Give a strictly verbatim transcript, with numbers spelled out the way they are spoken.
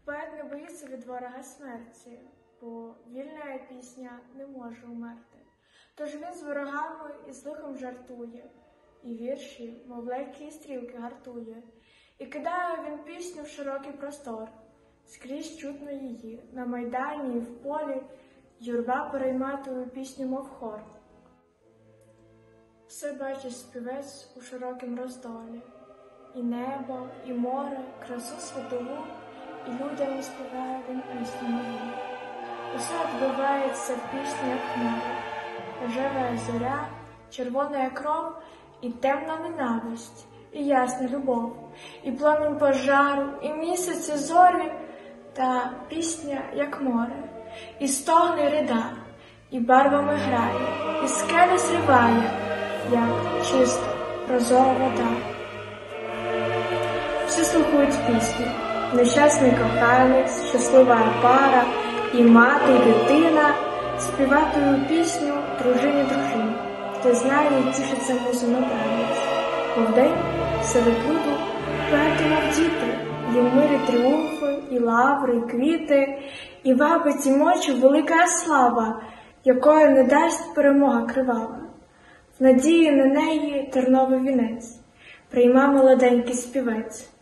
Поет не боїться від ворога смерті, бо вільна пісня не може умерти. Тож він з ворогами і з лихом жартує, і вірші, мов легкі стрілки, гартує. І кидає він пісню в широкий простор, скрізь чутно її, на майдані і в полі, юрба перейма тую пісню, мов хор. Все бачить співець у широкім роздолі, і небо, і море, красу світову, і людям співає він пісню нову. Усе відбувається в пісні, як море, рожева зоря, червона кров, і темна ненависть, і ясна любов, і пламінь пожару, і місяць, і зорі, та пісня, як море, і стогне рида, і барвами грає, і скелі зриває, як чиста, прозора вода. Всі слухають пісню, нещасний коханець, щаслива пара, і мати, і дитина співатою пісню дружині дружині, хто знає і тішиться музу на пам'ять. Бо вдень серед люду поети, мов діти, є в мирі тріумфи, і лаври, і квіти, і вабить і мочі велика слава, якої не дасть перемога кривава. В надії на неї терновий вінець прийма молоденький співець.